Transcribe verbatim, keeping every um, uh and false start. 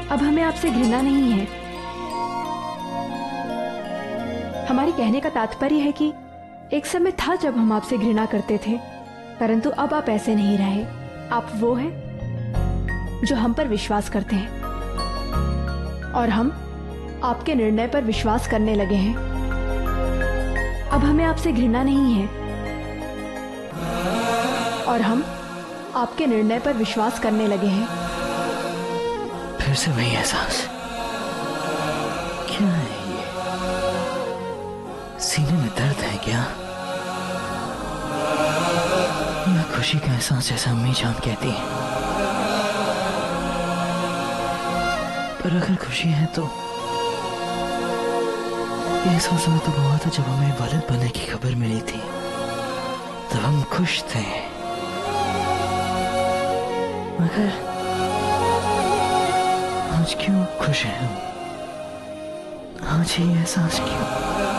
अब हमें आपसे घृणा नहीं है। हमारे कहने का तात्पर्य है कि एक समय था जब हम आपसे घृणा करते थे, परंतु अब आप ऐसे नहीं रहे। आप वो हैं जो हम पर विश्वास करते हैं और हम आपके निर्णय पर विश्वास करने लगे हैं। अब हमें आपसे घृणा नहीं है और हम आपके निर्णय पर विश्वास करने लगे हैं। फिर से वही एहसास, क्या है ये? सीने में दर्द है क्या, या खुशी का एहसास जैसा अम्मी जान कहती है? पर अगर खुशी है तो ये एहसास हमें तो हुआ था जब हमें वालिद बनने की खबर मिली थी, तब हम खुश थे। मगर आज क्यों खुश हैं हम? आज ये एहसास क्यों?